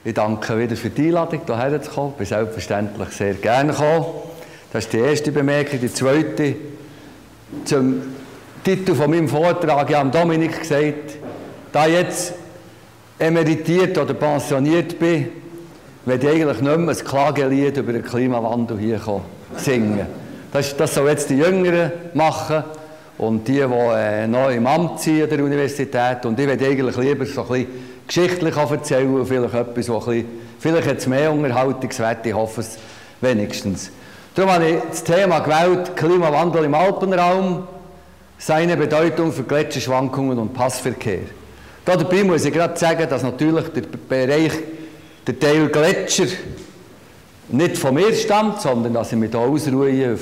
Ich danke wieder für die Einladung, hierher zu kommen. Ich bin selbstverständlich sehr gerne gekommen. Das ist die erste Bemerkung. Die zweite, zum Titel von meinem Vortrag. Ich habe Dominik gesagt, da ich jetzt emeritiert oder pensioniert bin, werde ich eigentlich nicht mehr ein Klagelied über den Klimawandel hier singen. Das soll jetzt die Jüngeren machen und die noch im Amt sind an der Universität. Und ich werde eigentlich lieber so ein bisschen geschichtlich erzählen und vielleicht etwas, wo vielleicht jetzt mehr Unterhaltungswert, ich hoffe es wenigstens. Darum habe ich das Thema gewählt, Klimawandel im Alpenraum, seine Bedeutung für Gletscherschwankungen und Passverkehr. Dabei muss ich gerade sagen, dass natürlich der Bereich, der Teil Gletscher nicht von mir stammt, sondern dass ich mich hier ausruhe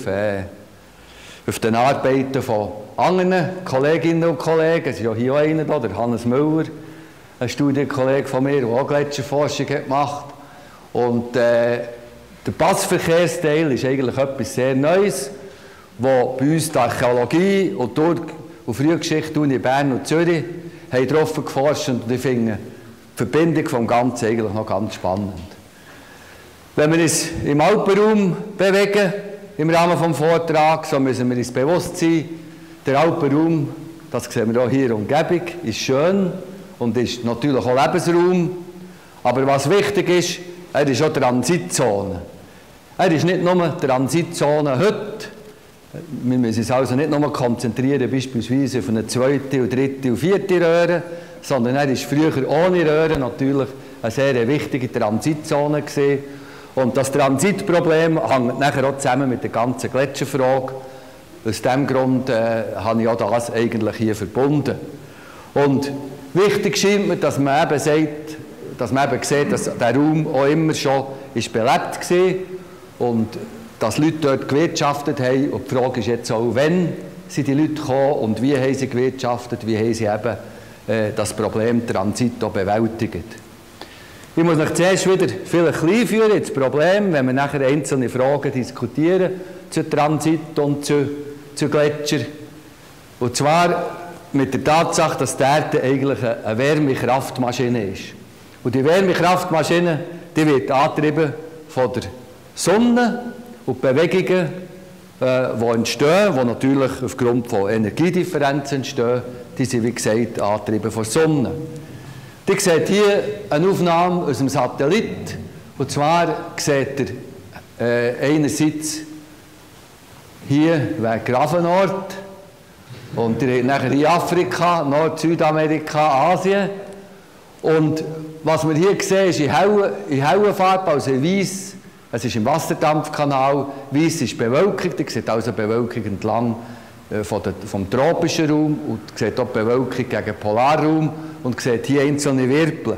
auf den Arbeiten von anderen Kolleginnen und Kollegen. Es ist ja hier auch einer da, der Hannes Müller, ein Studienkollege von mir, der auch Gletscherforschung gemacht hat. Und der Passverkehrsteil ist eigentlich etwas sehr Neues, wo bei uns die Archäologie und Frühgeschichte, Uni Bern und Zürich haben darauf geforscht und ich finde die Verbindung vom Ganzen eigentlich noch ganz spannend. Wenn wir uns im Alpenraum bewegen, im Rahmen des Vortrags, so müssen wir uns bewusst sein, der Alpenraum, das sehen wir auch hier, Umgebung, ist schön und ist natürlich auch Lebensraum. Aber was wichtig ist, er ist auch Transitzone. Er ist nicht nur Transitzone heute. Wir müssen uns also nicht nur konzentrieren, beispielsweise auf eine zweite, dritte und vierte Röhre, sondern er ist früher ohne Röhre natürlich eine sehr wichtige Transitzone gewesen. Und das Transitproblem hängt nachher auch zusammen mit der ganzen Gletscherfrage. Aus diesem Grund habe ich auch das eigentlich hier verbunden. Und wichtig scheint mir, dass man eben sagt, dass man eben sieht, dass der Raum auch immer schon belebt war und dass Leute dort gewirtschaftet haben. Und die Frage ist jetzt auch, wann sind die Leute gekommen und wie haben sie gewirtschaftet, wie haben sie eben das Problem Transit auch bewältigt. Ich muss euch zuerst wieder vielleicht klein führen, das Problem, wenn wir nachher einzelne Fragen diskutieren zu Transit und zu Gletscher. Und zwar mit der Tatsache, dass die Erde eigentlich eine Wärmekraftmaschine ist. Und die Wärmekraftmaschine, die wird angetrieben von der Sonne und die Bewegungen, die entstehen, die natürlich aufgrund von Energiedifferenzen entstehen, die sind wie gesagt angetrieben von der Sonne. Ihr seht hier eine Aufnahme aus dem Satellit. Und zwar seht ihr einerseits hier wegen Gravenort. Und ihr habt nachher hier Afrika, Nord-Südamerika, Asien. Und was wir hier sehen, ist in heller Farbe, also in weiss. Es ist im Wasserdampfkanal. Weiss ist Bewölkung. Ihr seht also Bewölkung entlang vom tropischen Raum. Und ihr seht auch Bewölkung gegen den Polarraum. Und sieht hier einzelne Wirbel.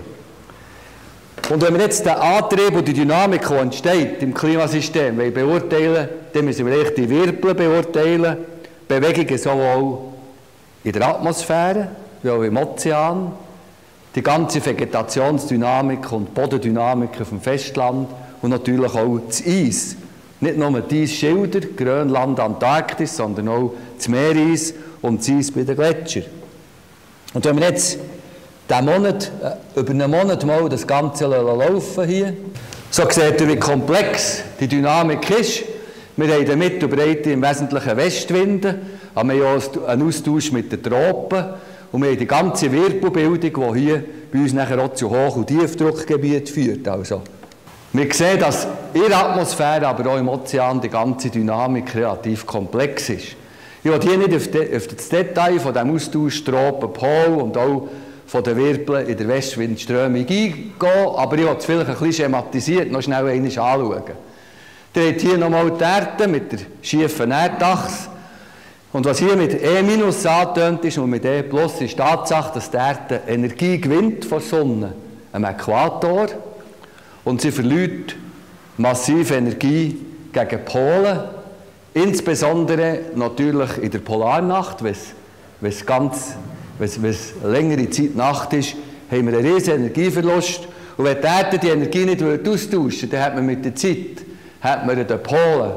Und wenn wir jetzt den Antrieb und die Dynamik, die entsteht im Klimasystem, beurteilen, dann müssen wir die Wirbel beurteilen, Bewegungen sowohl in der Atmosphäre wie auch im Ozean, die ganze Vegetationsdynamik und Bodendynamik auf dem Festland und natürlich auch das Eis. Nicht nur die Eisschilder, Grönland, Antarktis, sondern auch das Meereis und das Eis bei den Gletschern. Und wenn wir jetzt über einen Monat mal das Ganze laufen hier. So seht ihr, wie komplex die Dynamik ist. Wir haben in der Mitte und Breite im Wesentlichen Westwinde, aber wir haben auch einen Austausch mit den Tropen und wir haben die ganze Wirbelbildung, die hier bei uns nachher auch zu Hoch- und Tiefdruckgebiet führt. Also, wir sehen, dass in der Atmosphäre, aber auch im Ozean die ganze Dynamik relativ komplex ist. Ich will hier nicht auf das Detail von diesem Austausch Tropen-Pol und auch von den Wirbeln in der Westwindströmung eingehen, aber ich will es vielleicht ein bisschen schematisiert noch schnell einmal anschauen. Ihr habt hier nochmal die Erde mit der schiefen Erdachse. Und was hier mit E- angetönt ist und mit E+, ist die Tatsache, dass die Erde Energie gewinnt von der Sonne am Äquator und sie verliert massive Energie gegen Polen, insbesondere natürlich in der Polarnacht, wenn es längere Zeit Nacht ist, haben wir einen riesen Energieverlust. Und wenn die Erde die Energie nicht austauschen würde, dann hat man mit der Zeit den Polen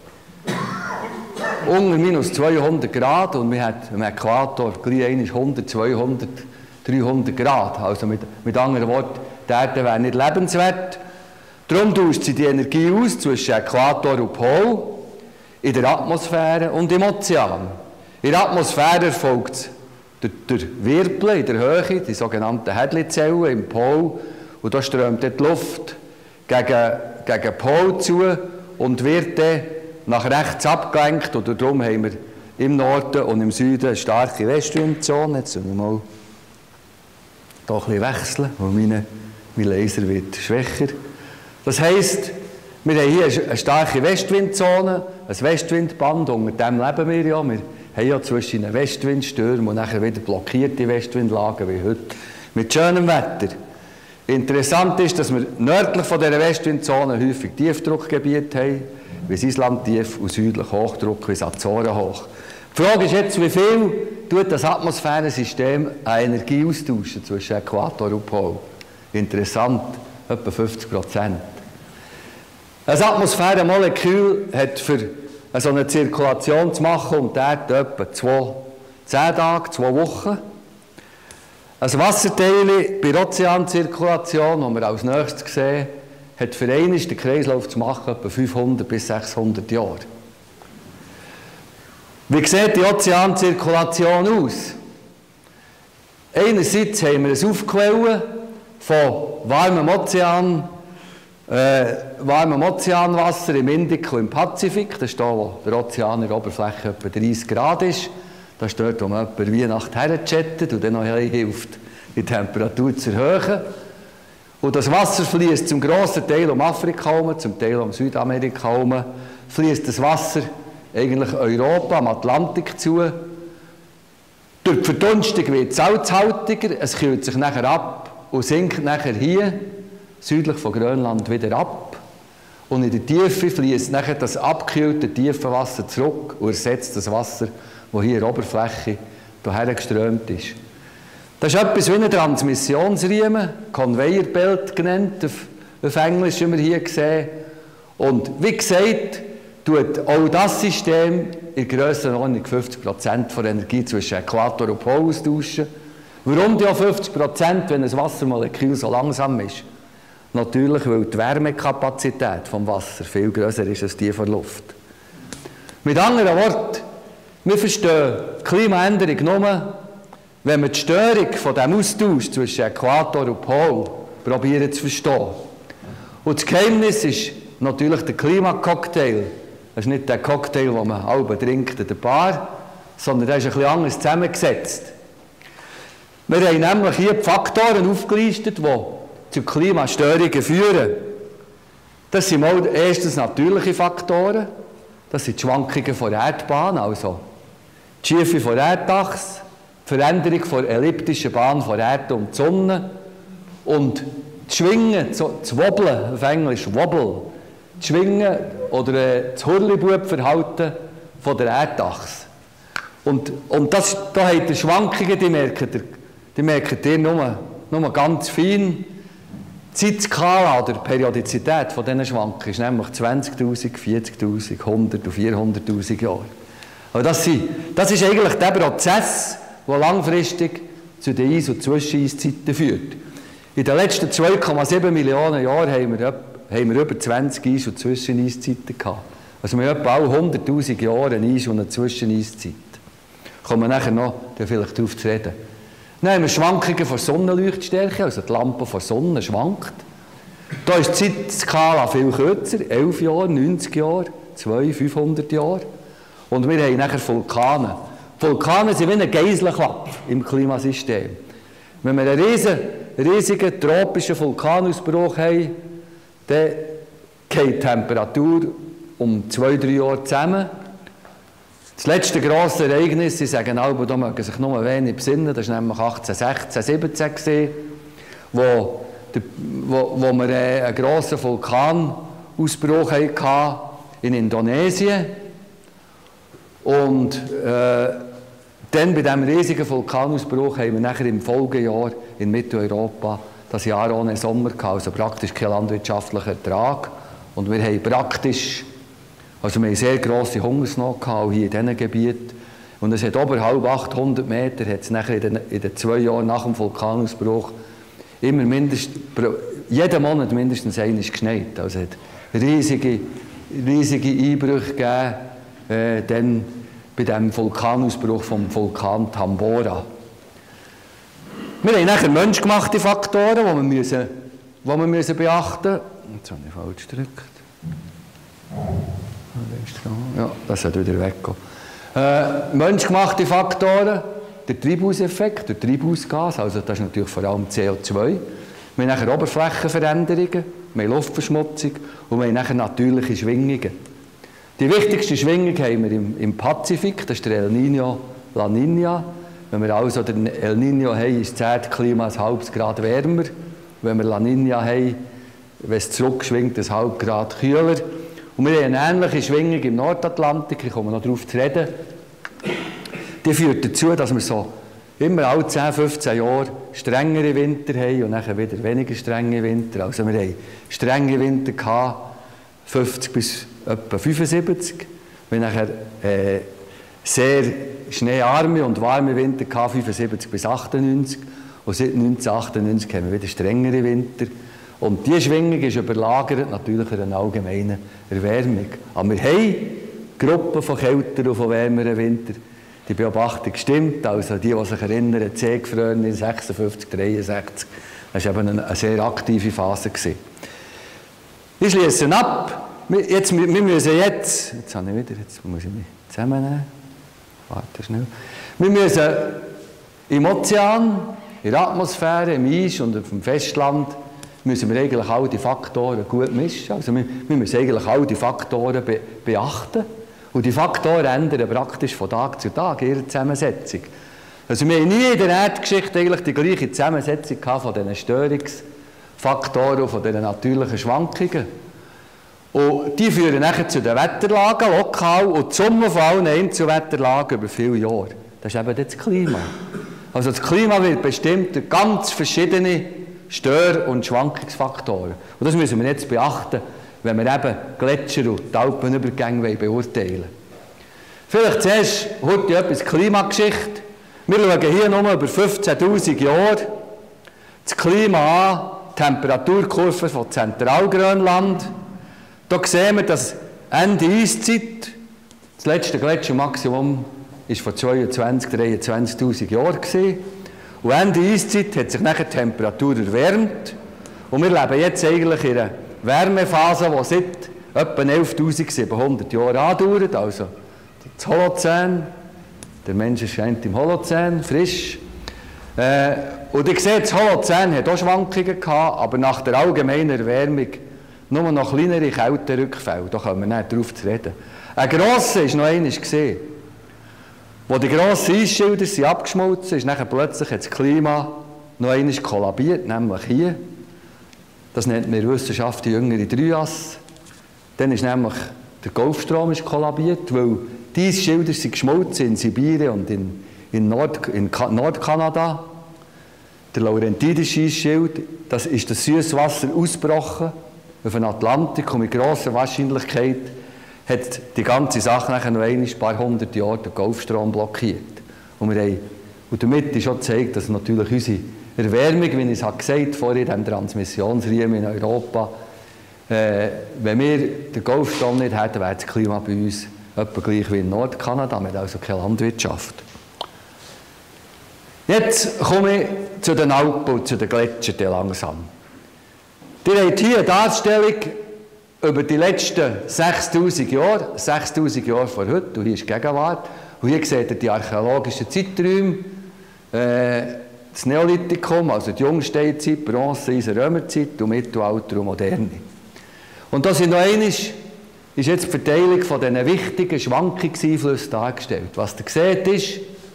unter minus 200 Grad und wir haben am Äquator gleich 100, 200, 300 Grad. Also mit anderen Worten, die Erde wäre nicht lebenswert. Darum tauscht sie die Energie aus zwischen Äquator und Pol, in der Atmosphäre und im Ozean. In der Atmosphäre erfolgt es durch Wirbel in der Höhe, die sogenannten Hadley-Zellen im Pol, und da strömt die Luft gegen den Pol zu und wird dann nach rechts abgelenkt, und darum haben wir im Norden und im Süden eine starke Westwindzone. Jetzt müssen wir mal hier ein bisschen wechseln, weil mein Laser wird schwächer. Das heisst, wir haben hier eine starke Westwindzone, ein Westwindband, unter dem leben wir ja. Wir haben ja zwischen den Westwindstürmen und nachher wieder blockierte Westwindlagen wie heute, mit schönem Wetter. Interessant ist, dass wir nördlich von dieser Westwindzone häufig Tiefdruckgebiete haben, wie das Islandtief, und südlich Hochdruck wie das Azoren hoch. Die Frage ist jetzt, wie viel tut das Atmosphärensystem an Energie austauschen zwischen Äquator und Pol? Interessant, etwa 50%. Ein Atmosphärenmolekül hat für so eine Zirkulation zu machen um die Erde etwa 10 Tage, 2 Wochen. Ein Wasserteil bei der Ozeanzirkulation, das wir als nächstes sehen, hat für einmal den Kreislauf zu machen etwa 500 bis 600 Jahre. Wie sieht die Ozeanzirkulation aus? Einerseits haben wir eine Aufquelle von warmem Ozeanwasser im Indico und im Pazifik. Das ist da, wo der Ozean in der Oberfläche etwa 30 Grad ist. Das ist dort, wo man etwa Weihnachten herchattet und dann noch hilft, die Temperatur zu erhöhen. Und das Wasser fließt zum grossen Teil um Afrika herum, zum Teil um Südamerika herum, fließt das Wasser eigentlich Europa, am Atlantik zu. Durch die Verdunstung wird es salzhaltiger, es kühlt sich nachher ab und sinkt nachher hier, südlich von Grönland, wieder ab. Und in der Tiefe fließt nachher das abgekühlte Tiefenwasser zurück und ersetzt das Wasser, das hier in der Oberfläche hierher geströmt ist. Das ist etwas wie ein Transmissionsriemen, Conveyor Belt genannt, auf Englisch, wie wir hier sehen. Und wie gesagt, tut auch das System in Grössenordnung 50% der Energie zwischen Äquator und Pol austauschen. Warum die auch 50%, wenn ein Wassermolekül so langsam ist? Natürlich, weil die Wärmekapazität des Wassers viel grösser ist als die der Luft. Mit anderen Worten, wir verstehen die Klimaänderung nur, wenn wir die Störung von diesem Austausch zwischen Äquator und Pol probieren zu verstehen. Und das Geheimnis ist natürlich der Klimacocktail. Das ist nicht der Cocktail, den man halb trinkt in der Bar, sondern der ist ein bisschen anders zusammengesetzt. Wir haben nämlich hier die Faktoren aufgelistet, die zu Klimastörungen führen. Das sind mal erstens natürliche Faktoren. Das sind die Schwankungen der Erdbahn, also die Schiefe der Erdachse, die Veränderung der elliptischen Bahn der Erde um die Sonne und das Schwingen, das Wobbeln, auf Englisch Wobble, das Schwingen oder das Hurlibub-Verhalten der Erdachse. Und da habt ihr Schwankungen, die merkt ihr nur ganz fein. Die Zeitskala oder die Periodizität von diesen Schwankungen ist nämlich 20'000, 40'000, 100'000 und 400'000 Jahre. Aber das ist eigentlich der Prozess, der langfristig zu den Eis- und Zwischeneiszeiten führt. In den letzten 2,7 Millionen Jahren haben wir über 20 Eis- und Zwischeneiszeiten gehabt. Also wir haben etwa alle 100'000 Jahre eine Eis- und eine Zwischeneiszeit. Kommen wir nachher noch vielleicht darauf zu reden. Dann haben wir Schwankungen von Sonnenleuchtstärke, also die Lampe von Sonne schwankt. Da ist die Zeitskala viel kürzer, 11 Jahre, 90 Jahre, 200, 500 Jahre. Und wir haben nachher Vulkane. Vulkane sind wie ein Geiselklapp im Klimasystem. Wenn wir einen riesigen tropischen Vulkanausbruch haben, dann geht die Temperatur um 2-3 Jahre zusammen. Das letzte grosse Ereignis, Sie sagen alle, da mögen sich nur wenig besinnen, das war nämlich 1816, 17, wo wir einen grossen Vulkanausbruch hatten in Indonesien. Und dann bei diesem riesigen Vulkanausbruch haben wir nachher im Folgejahr in Mitteleuropa das Jahr ohne Sommer gehabt, also praktisch kein landwirtschaftlicher Ertrag. Und wir haben praktisch, also wir haben sehr grosse Hungersnot gehabt, hier in diesen Gebieten. Und es hat oberhalb 800 Meter, hat es nachher in den 2 Jahren nach dem Vulkanausbruch immer jeden Monat mindestens einmal geschneit. Also es hat riesige Einbrüche gegeben, dann bei dem Vulkanausbruch vom Vulkan Tambora. Wir haben nachher menschgemachte Faktoren, die wir müssen beachten müssen. Jetzt habe ich falsch gedrückt. Ja, das sollte wieder weggehen. Menschgemachte Faktoren, der Treibhauseffekt, der Treibhausgas, also das ist natürlich vor allem CO2. Wir haben nachher Oberflächenveränderungen, wir haben Luftverschmutzung und wir haben nachher natürliche Schwingungen. Die wichtigste Schwingung haben wir im Pazifik, das ist der El Niño, La Niña. Wenn wir also den El Niño haben, ist das Erdklima ein halbes Grad wärmer. Wenn wir La Niña haben, wenn es zurückschwingt, ein halbes Grad kühler. Und wir haben eine ähnliche Schwingung im Nordatlantik, ich komme noch darauf zu reden. Die führt dazu, dass wir so immer alle 10, 15 Jahre strengere Winter haben und dann wieder weniger strenge Winter. Also wir haben strenge Winter gehabt, 50 bis etwa 75. Wir haben nachher sehr schneearme und warme Winter gehabt, 75 bis 98. Und seit 1998 haben wir wieder strengere Winter. Und diese Schwingung ist überlagert natürlich einer allgemeinen Erwärmung. Aber wir haben Gruppen von kälteren und von wärmeren Winter. Die Beobachtung stimmt. Also die sich erinnern, Zegfröhren in 56, 63, das war eben eine sehr aktive Phase. Ich schließe ab. Wir müssen jetzt muss ich mich zusammennehmen. Warte schnell. Wir müssen im Ozean, in der Atmosphäre, im Eis und auf dem Festland müssen wir eigentlich all die Faktoren gut mischen. Also wir müssen eigentlich all die Faktoren beachten. Und die Faktoren ändern praktisch von Tag zu Tag ihre Zusammensetzung. Also wir haben nie in der Erdgeschichte eigentlich die gleiche Zusammensetzung von diesen Störungsfaktoren und von diesen natürlichen Schwankungen. Und die führen nachher zu den Wetterlagen lokal und die Summe von allen Einzelwetterlagen über viele Jahre. Das ist eben das Klima. Also das Klima wird bestimmt durch ganz verschiedene Stör- und Schwankungsfaktoren. Und das müssen wir jetzt beachten, wenn wir eben Gletscher und die Alpenübergänge beurteilen wollen. Vielleicht zuerst heute etwas Klimageschichte. Wir schauen hier nur über 15'000 Jahre das Klima an, die Temperaturkurve von Zentralgrönland. Da sehen wir, dass Ende Eiszeit, das letzte Gletschermaximum war vor 22'000, 23'000 Jahren. Und Ende Eiszeit hat sich nachher die Temperatur erwärmt. Und wir leben jetzt eigentlich in einer Wärmephase, die seit etwa 11'700 Jahren andauert. Also das Holozän. Der Mensch erscheint im Holozän, frisch. Und ihr seht, das Holozän hat auch Schwankungen gehabt, aber nach der allgemeinen Erwärmung nur noch kleinere Kälterückfälle. Da kommen wir nicht darauf zu reden. Ein grosser war noch einmal gesehen. Wo die grossen Eisschilder sind abgeschmolzen, ist nachher plötzlich das Klima noch einmal kollabiert, nämlich hier. Das nennt man in der Wissenschaft die jüngere Dryas. Dann ist nämlich der Golfstrom kollabiert, weil die Eisschilder sind geschmolzen in Sibirien und in Nordkanada. Der laurentinische Eisschild, das ist das Süßwasser ausgebrochen auf den Atlantik und mit grosser Wahrscheinlichkeit hat die ganze Sache nachher noch ein paar hundert Jahre den Golfstrom blockiert. Und damit ist auch gezeigt, dass natürlich unsere Erwärmung, wie ich es gesagt vorhin, in diesem Transmissionsriemen in Europa, wenn wir den Golfstrom nicht hätten, wäre das Klima bei uns etwa gleich wie in Nordkanada, mit also keine Landwirtschaft. Jetzt komme ich zu den Alpen und zu den Gletschern langsam. Ihr habt hier eine Darstellung über die letzten 6'000 Jahre, 6'000 Jahre vor heute, und hier ist die Gegenwart. Und hier seht ihr die archäologischen Zeiträume, das Neolithikum, also die Jungsteinzeit, Bronze, Eisen, Römerzeit und Mittelalter und Moderne. Und das ist noch einmal, ist jetzt die Verteilung von diesen wichtigen Schwankungseinflüssen dargestellt. Was ihr seht ist,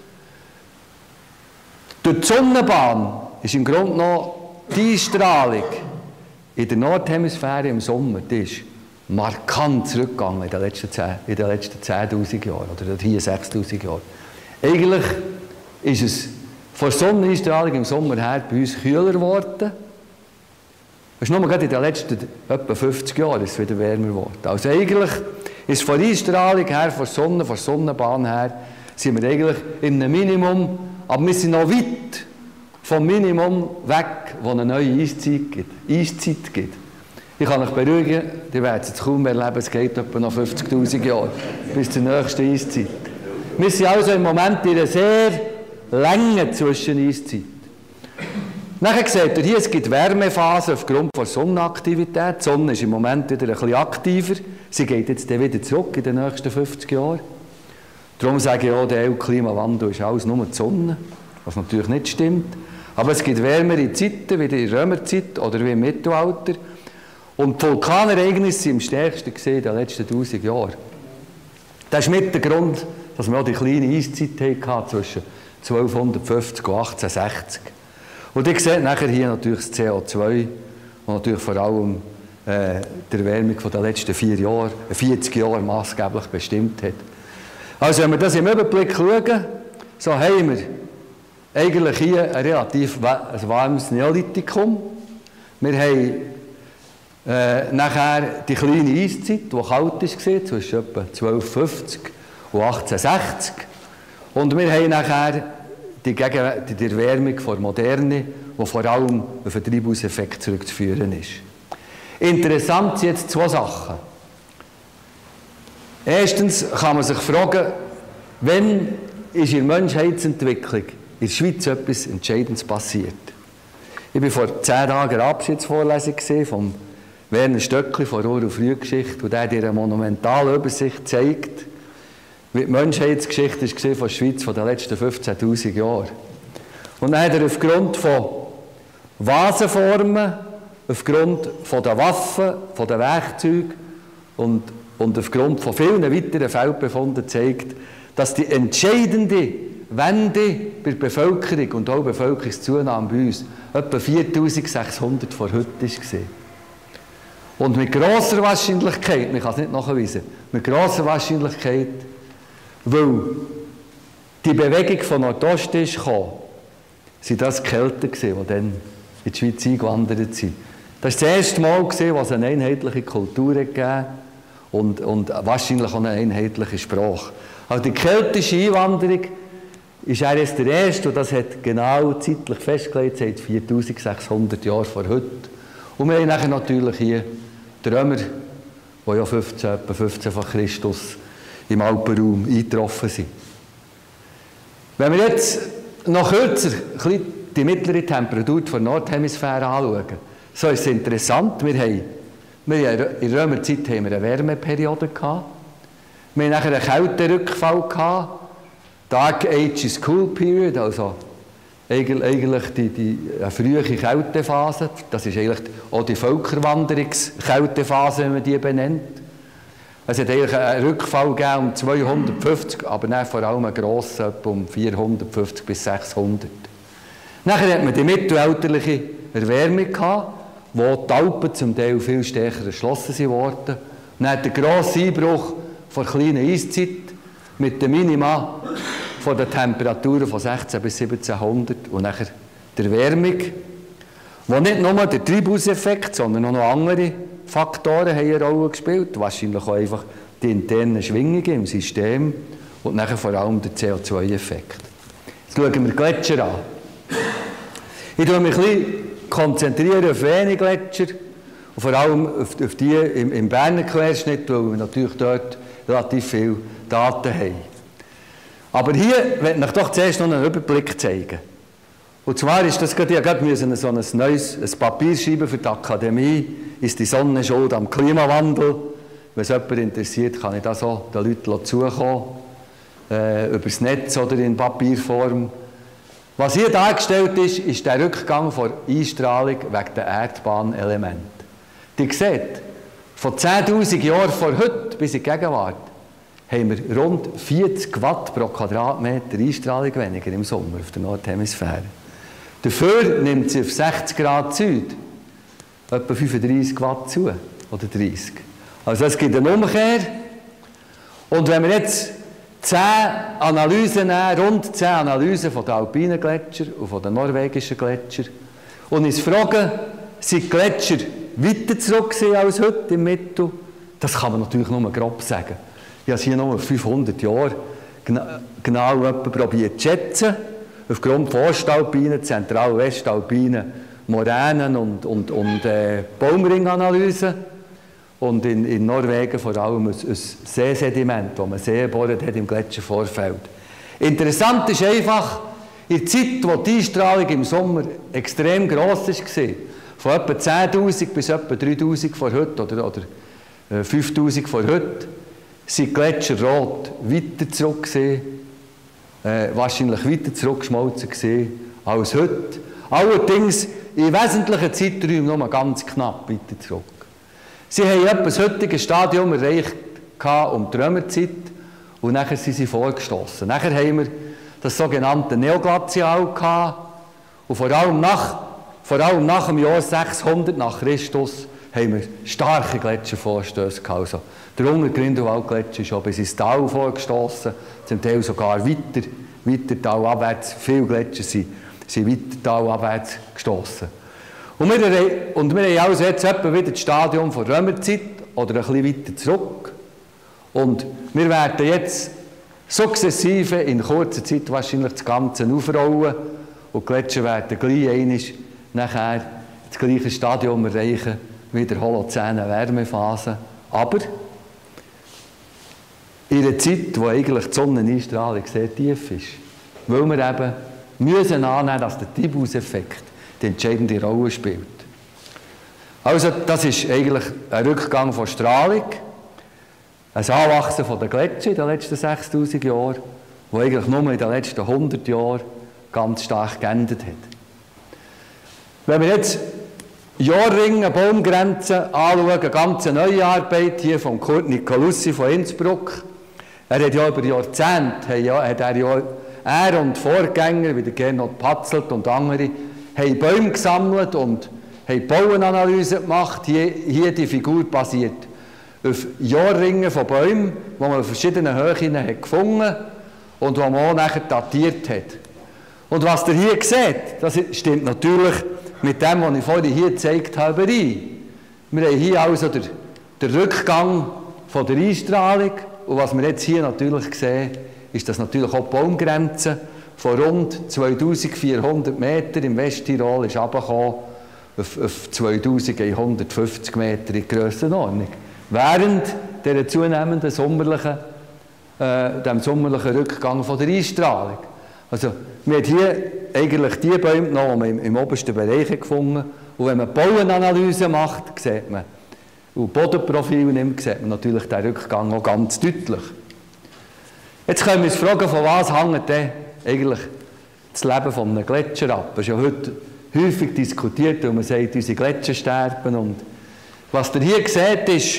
durch die Sonnenbahn ist im Grunde noch die Einstrahlung in der Nordhemisphäre im Sommer, die ist markant zurückgegangen in den letzten 10'000 Jahren oder hier 6'000 Jahren. Eigentlich ist es von der Sonneneinstrahlung im Sommer her bei uns kühler geworden. Es ist nur gerade in den letzten etwa 50 Jahren ist es wieder wärmer geworden. Also eigentlich ist von der Einstrahlung her, von der Sonne, von der Sonnenbahn her, sind wir eigentlich in einem Minimum, aber wir sind noch weit vom Minimum weg, wo eine neue Eiszeit gibt. Ich kann euch beruhigen, die werden es jetzt kaum erleben, es geht etwa noch 50'000 Jahre bis zur nächsten Eiszeit. Wir sind also im Moment in einer sehr langen Zwischeneiszeit. Nachher seht ihr hier, es gibt Wärmephasen aufgrund der Sonnenaktivität. Die Sonne ist im Moment wieder ein bisschen aktiver. Sie geht jetzt wieder zurück in den nächsten 50 Jahren. Darum sage ich auch, der Klimawandel ist alles nur die Sonne, was natürlich nicht stimmt. Aber es gibt wärmere Zeiten, wie in der Römerzeit oder wie im Mittelalter. Und die Vulkanereignisse sind am stärksten gesehen in den letzten 1000 Jahren. Das ist mit der Grund, dass wir auch die kleine Eiszeit hatten zwischen 1250 und 1860. Und ihr seht nachher hier natürlich das CO2, das natürlich vor allem die Erwärmung der letzten 40 Jahre maßgeblich bestimmt hat. Also wenn wir das im Überblick schauen, so haben wir eigentlich hier ein relativ warmes Neolithikum. Wir haben nachher die kleine Eiszeit, die kalt war, zwischen etwa 1250 und 1860. Und wir haben nachher die Erwärmung der Moderne, die vor allem auf den Treibhauseffekt zurückzuführen ist. Interessant sind jetzt zwei Sachen. Erstens kann man sich fragen, wann ist in der Menschheitsentwicklung in der Schweiz etwas Entscheidendes passiert. Ich war vor 10 Tagen in der Abschiedsvorlesung von Werner Stöckli von Ur- und Frühgeschichte, und der in einer monumentalen Übersicht zeigt, wie die Menschheitsgeschichte war von der Schweiz von den letzten 15'000 Jahren. Und dann hat er aufgrund von Vasenformen, aufgrund von der Waffen, von den Werkzeugen und aufgrund von vielen weiteren Feldbefunden gezeigt, dass die entscheidende Wende bei der Bevölkerung und auch Bevölkerungszunahme bei uns etwa 4600 vor heute war. Und mit grosser Wahrscheinlichkeit, man kann es nicht nachweisen, mit grosser Wahrscheinlichkeit, weil die Bewegung von Nordosten ist gekommen, sind das die Kelten gewesen, die dann in die Schweiz eingewandert sind. Das war das erste Mal, wo es eine einheitliche Kultur gegeben und wahrscheinlich auch eine einheitliche Sprache. Also die keltische Einwanderung ist erst der erste, und das hat genau zeitlich festgelegt, seit 4600 Jahren vor heute. Und wir haben nachher natürlich hier die Römer, die ja etwa 15 vor Christus im Alpenraum eingetroffen sind. Wenn wir jetzt noch kürzer die mittlere Temperatur der Nordhemisphäre anschauen, so ist es interessant. Wir haben in der Römerzeit haben wir eine Wärmeperiode gehabt. Wir haben nachher einen Kälterückfall gehabt. Dark Ages Cool Period, also eigentlich eine frühe Kältephase. Das ist eigentlich auch die Völkerwanderungskältephase, wenn man die benennt. Es hat eigentlich einen Rückfall gegeben um 250, aber dann vor allem einen grossen, etwa um 450 bis 600. Nachher hat man die mittelalterliche Erwärmung gehabt, wo die Alpen zum Teil viel stärker erschlossen wurden. Dann hat der grosse Einbruch der kleinen Eiszeit mit den Minima von den Temperaturen von 16 bis 1700 und nachher der Erwärmung, wo nicht nur der Treibhauseffekt, sondern auch noch andere Faktoren haben eine Rolle gespielt. Wahrscheinlich auch einfach die internen Schwingungen im System und nachher vor allem der CO2-Effekt. Jetzt schauen wir Gletscher an. Ich konzentriere mich auf wenige Gletscher und vor allem auf die im Berner Querschnitt, weil wir natürlich dort relativ viele Daten haben. Aber hier möchte ich doch zuerst noch einen Überblick zeigen. Und zwar ist das gerade, ich musste so ein neues Papier schreiben für die Akademie, ist die Sonne schuld am Klimawandel. Wenn es jemand interessiert, kann ich das auch den Leuten zukommen, über das Netz oder in Papierform. Was hier dargestellt ist, ist der Rückgang der Einstrahlung wegen der Erdbahnelemente. Ihr seht, von 10'000 Jahren vor heute bis in die Gegenwart haben wir rund 40 Watt pro Quadratmeter Einstrahlung weniger im Sommer auf der Nordhemisphäre. Dafür nimmt sie auf 60 Grad Süd etwa 35 Watt zu, oder 30. Also es gibt eine Umkehr. Und wenn wir jetzt 10 Analysen nehmen, rund 10 Analysen von den alpinen Gletschern und von den norwegischen Gletschern, und uns fragen, sind die Gletscher weiter zurück als heute im Mittel? Das kann man natürlich nur grob sagen. Ich habe es hier nur 500 Jahre genau probiert zu schätzen. aufgrund von Ostalpinen, Zentral-Westalpinen, Moränen und Baumringanalysen und in Norwegen vor allem ein Seesediment, das man See gebohrt hat im Gletschervorfeld. Interessant ist einfach, in der Zeit, wo die Einstrahlung im Sommer extrem gross war, von etwa 10'000 bis etwa 3'000 vor heute oder 5'000 vor heute, sind die Gletscher rot weiter zurück gewesen, wahrscheinlich weiter zurückgeschmolzen gewesen als heute. Allerdings in wesentlichen Zeiträumen nur ganz knapp weiter zurück. Sie haben etwa das heutige Stadium erreicht um die Römerzeit und nachher sind sie vorgestossen. Nachher haben wir das sogenannte Neoglazial gehabt und vor allem nach dem Jahr 600 nach Christus haben wir starke Gletschervorstöße gehabt. Also der Unter-Grindelwald-Gletscher ist schon bis ins Tal vorgestossen, zum Teil sogar weiter talabwärts. Viele Gletscher sind weiter talabwärts gestossen. Und wir haben also jetzt etwa wieder das Stadium der Römerzeit oder ein bisschen weiter zurück. Und wir werden jetzt sukzessive in kurzer Zeit wahrscheinlich das Ganze aufrollen und die Gletscher werden gleich einmal nachher das gleiche Stadium erreichen wie der Holozäne Wärmephase. Aber in einer Zeit, wo eigentlich die Sonneneinstrahlung sehr tief ist. Weil wir eben müssen annehmen, dass der Treibhauseffekt die entscheidende Rolle spielt. Also das ist eigentlich ein Rückgang von Strahlung, ein Anwachsen von der Gletscher in den letzten 6'000 Jahren, das eigentlich nur in den letzten 100 Jahren ganz stark geändert hat. Wenn wir jetzt Jahrringe, Baumgrenzen anschauen, eine ganz neue Arbeit hier von Kurt Nicolussi von Innsbruck. Er hat ja über Jahrzehnte, er und Vorgänger wie der Gernot Patzelt und andere, haben Bäume gesammelt und haben Bauenanalysen gemacht. Hier die Figur basiert auf Jahrringen von Bäumen, die man auf verschiedenen Höhen hat gefunden und die man auch nachher datiert hat. Und was ihr hier seht, das stimmt natürlich mit dem, was ich vorhin hier gezeigt habe, überein. Wir haben hier also den Rückgang von der Einstrahlung und was wir jetzt hier natürlich sehen, ist, dass natürlich auch die Baumgrenze von rund 2400 Meter im Westtirol ist runtergekommen auf 2150 Meter in Grössenordnung. Während dieser zunehmenden sommerlichen Rückgang von der Einstrahlung. Also, wir haben hier eigentlich die Bäume noch, die man im obersten Bereich gefunden hat. Und wenn man Bauenanalyse macht, sieht man, und Bodenprofil nimmt, sieht man natürlich den Rückgang auch ganz deutlich. Jetzt können wir uns fragen, von was hängt denn eigentlich das Leben von einem Gletscher ab? Das ist ja heute häufig diskutiert, weil man sagt, unsere Gletscher sterben. Und was ihr hier seht, ist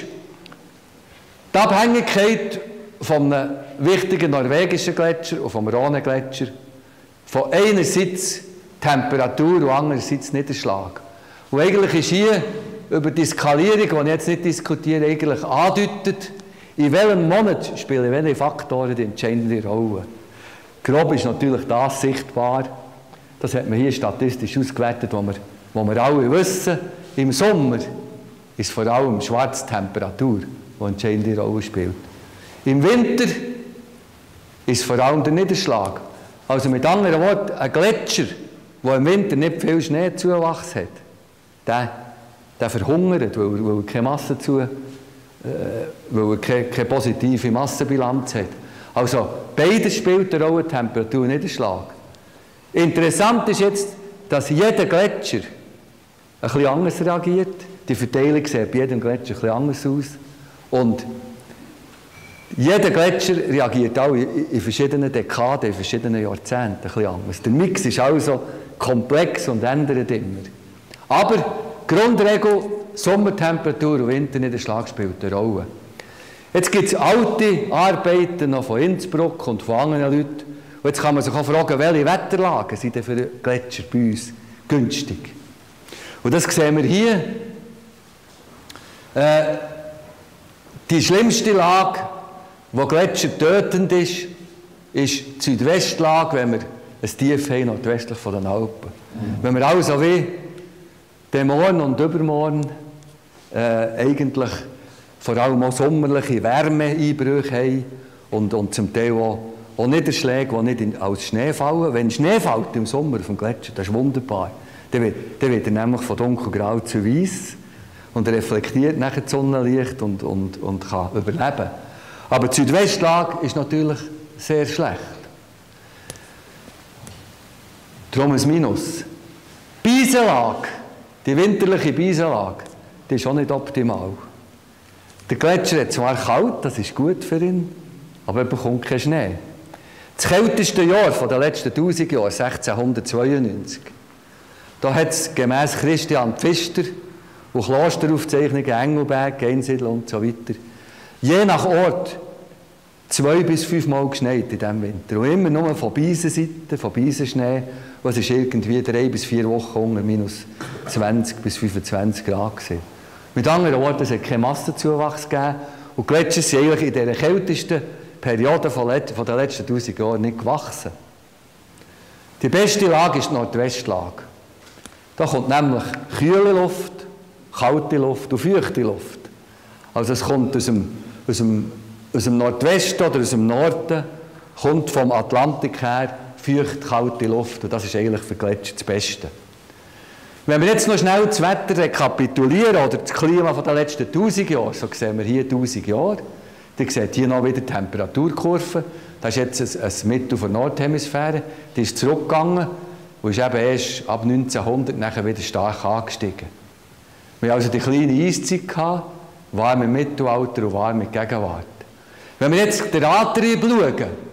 die Abhängigkeit von einem wichtigen norwegischen Gletscher und vom Rhone-Gletscher von einerseits Temperatur und andererseits Niederschlag. Und eigentlich ist hier über die Skalierung, die ich jetzt nicht diskutiere, eigentlich andeutet, in welchem Monat spielen welche Faktoren die entscheidende Rolle. Grob ist natürlich das sichtbar, das hat man hier statistisch ausgewertet, wo wir alle wissen, im Sommer ist vor allem schwarze Temperatur, die eine entscheidende Rolle spielt. Im Winter ist vor allem der Niederschlag. Also mit anderen Worten, ein Gletscher, der im Winter nicht viel Schneezuwachs hat, der verhungert, weil er keine Masse weil er keine positive Massenbilanz hat. Also beides spielt eine Rolle, Temperatur und Niederschlag. Interessant ist jetzt, dass jeder Gletscher ein bisschen anders reagiert. Die Verteilung sieht bei jedem Gletscher ein bisschen anders aus. Und jeder Gletscher reagiert auch in verschiedenen Dekaden, in verschiedenen Jahrzehnten ein bisschen anders. Der Mix ist also komplex und ändert immer. Aber Grundregel, Sommertemperatur und Winterniederschlag spielt eine Rolle. Jetzt gibt es alte Arbeiten noch von Innsbruck und von anderen Leuten. Und jetzt kann man sich auch fragen, welche Wetterlagen sind denn für einen Gletscher bei uns günstig. Und das sehen wir hier. Die schlimmste Lage, wo Gletscher tötend ist die Südwestlage, wenn wir ein Tief haben, nordwestlich von den Alpen. Wenn wir also wie den Morgen und übermorgen eigentlich vor allem auch sommerliche Wärmeeinbrüche haben und zum Teil auch auch Niederschläge, die nicht als Schnee fallen. Wenn Schnee fällt im Sommer auf dem Gletscher, das ist wunderbar. Dann wird er nämlich von dunkelgrau zu weiß und reflektiert nachher das Sonnenlicht und kann überleben. Aber die Südwestlage ist natürlich sehr schlecht. Darum ein Minus. Die Beisenlage, die winterliche Beisenlage, die ist auch nicht optimal. Der Gletscher hat zwar kalt, das ist gut für ihn, aber er bekommt keinen Schnee. Das kälteste Jahr der letzten 1000 Jahre, 1692, da hat es gemäss Christian Pfister und Klosteraufzeichnungen, Engelberg, Einsiedel und so weiter, je nach Ort 2 bis 5 Mal geschneit in diesem Winter. Und immer nur von Beisenseite, von Beisenschnee, was ist irgendwie 3 bis 4 Wochen unter minus 20 bis 25 Grad gewesen. Mit anderen Worten, es hat keinen Massenzuwachs gegeben und die Gletscher sind eigentlich in dieser kältesten Periode von den letzten 1000 Jahren nicht gewachsen. Die beste Lage ist die Nordwestlage. Da kommt nämlich kühle Luft, kalte Luft und feuchte Luft. Also es kommt aus dem Nordwesten oder aus dem Norden, kommt vom Atlantik her feucht, kalte Luft. Und das ist eigentlich für Gletscher das Beste. Wenn wir jetzt noch schnell das Wetter rekapitulieren oder das Klima der letzten 1000 Jahre, so sehen wir hier 1000 Jahre, dann sieht hier noch wieder die Temperaturkurve. Das ist jetzt ein Mittel der Nordhemisphäre. Die ist zurückgegangen und ist eben erst ab 1900 nachher wieder stark angestiegen. Wir hatten also die kleine Eiszeit gehabt, warm im Mittelalter und warm in der Gegenwart. Wenn wir jetzt den Antrieb schauen,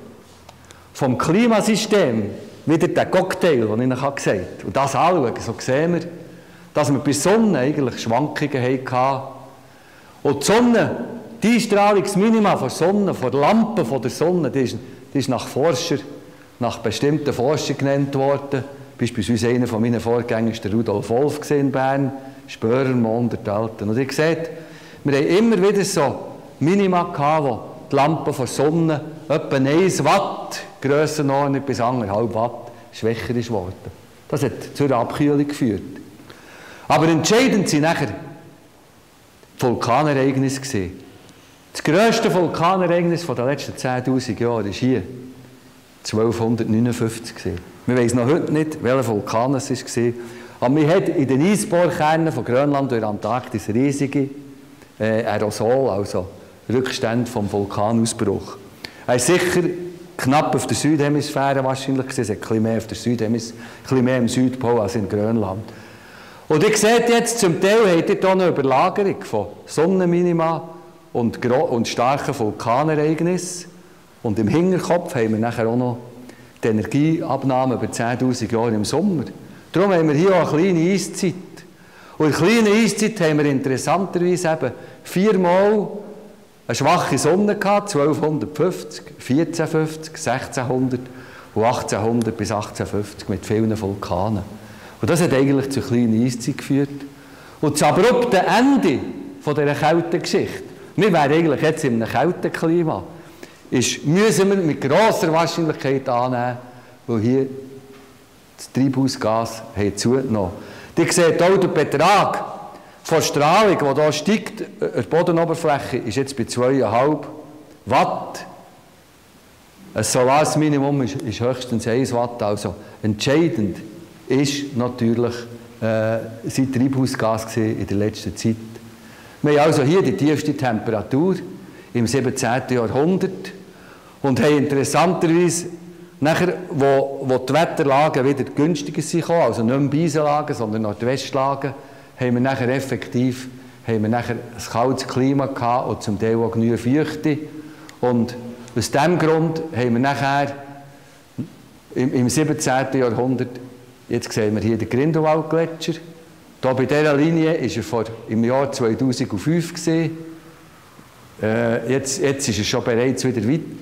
vom Klimasystem, wieder den Cocktail, den ich Ihnen gesagt habe, und das anschauen, so sehen wir, dass wir bei der Sonne eigentlich Schwankungen hatten. Und die Sonne, die Einstrahlungsminima von der Sonne, von der Lampe von der Sonne, die ist nach bestimmten Forschern genannt worden. Beispielsweise einer von meinen Vorgängern war der Rudolf Wolf in Bern, Spörermond der Alten. Und ihr seht, wir haben immer wieder so Minima gehabt, wo die Lampe von der Sonne etwa 1 Watt, Grössenordnung bis 1,5 Watt, schwächer ist geworden. Das hat zur Abkühlung geführt. Aber entscheidend waren nachher die Vulkanereignisse gewesen. Das grösste Vulkanereignis der letzten 10'000 Jahre war hier, 1259 gewesen. Wir wissen noch heute nicht, welcher Vulkan es war. Aber wir haben in den Eisbohrkernen von Grönland und der Antarktis riesige Aerosol, also Rückstände vom Vulkanausbruch. Er ist sicher knapp auf der Südhemisphäre wahrscheinlich gewesen. Es hat ein bisschen mehr im Südpol als in Grönland. Und ihr seht jetzt, zum Teil habt ihr hier eine Überlagerung von Sonnenminima und starken Vulkanereignissen. Und im Hinterkopf haben wir nachher auch noch die Energieabnahme über 10'000 Jahre im Sommer. Darum haben wir hier auch eine kleine Eiszeit. Und in der kleinen Eiszeit haben wir interessanterweise eben 4-mal eine schwache Sonne gehabt, 1250, 1450, 1600 und 1800 bis 1850 mit vielen Vulkanen. Und das hat eigentlich zur kleinen Eiszeit geführt. Und das abrupte Ende dieser kalten Geschichte, wir wären eigentlich jetzt in einem kalten Klima, müssen wir mit grosser Wahrscheinlichkeit annehmen, weil hier das Treibhausgas zugenommen. Ihr seht auch den Betrag von Strahlung, die hier steigt, an der Bodenoberfläche, ist jetzt bei 2,5 Watt. Ein solares Minimum ist höchstens 1 Watt. Also entscheidend ist natürlich sein Treibhausgas in der letzten Zeit. Wir haben also hier die tiefste Temperatur im 17. Jahrhundert und haben interessanterweise nachher, wo die Wetterlagen wieder günstiger sind, also nicht mehr Beisenlagen, sondern Nordwestlagen, haben wir nachher effektiv ein kaltes Klima gehabt und zum Teil auch genügend Feuchte. Und aus diesem Grund haben wir nachher im 17. Jahrhundert, jetzt sehen wir hier den Grindelwald-Gletscher. Hier bei dieser Linie war er im Jahr 2005 gewesen. Jetzt ist er schon bereits wieder